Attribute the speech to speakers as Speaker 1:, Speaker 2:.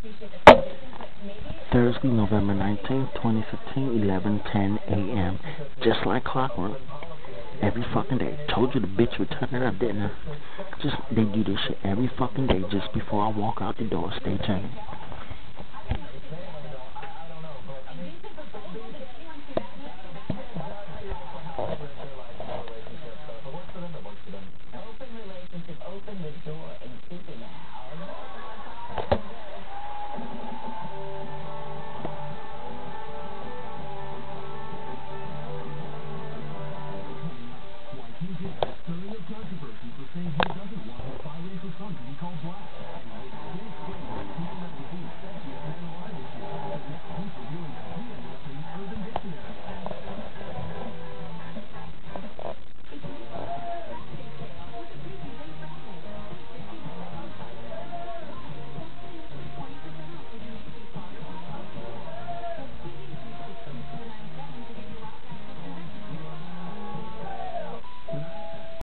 Speaker 1: Thursday, November 19th, 2015, 11:10 a.m. Just like clockwork. Every fucking day. Told you the bitch would turn it up, didn't I? Just, they do this shit every fucking day just before I walk out the door. Stay tuned.